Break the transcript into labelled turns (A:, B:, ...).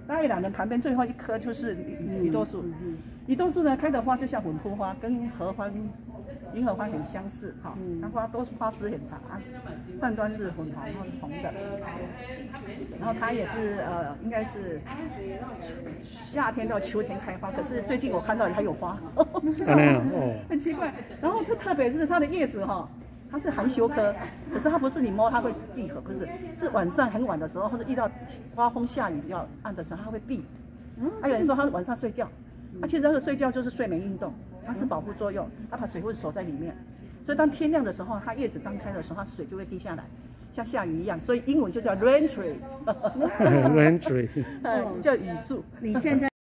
A: 大月兰的旁边最后一棵就是雨多树。雨多树呢开的花就像粉扑花，跟银河花很相似哈。它花丝很长啊，上端是粉红的。然后它也是应该是夏天到秋天开花，可是最近我看到还有花，很奇怪。然后特别是它的叶子哈。它是含羞科，可是它不是你摸它会闭合，不是，是晚上很晚的时候，或者遇到刮风下雨要暗的时候，它会闭。还有人说它晚上睡觉，其实这个睡觉就是睡眠运动，它是保护作用，它把水会锁在里面，所以当天亮的时候，它叶子张开的时候，它水就会滴下来，像下雨一样，所以英文就叫 rain tree，
B: rain tree，
A: 叫雨树。
C: 你现在。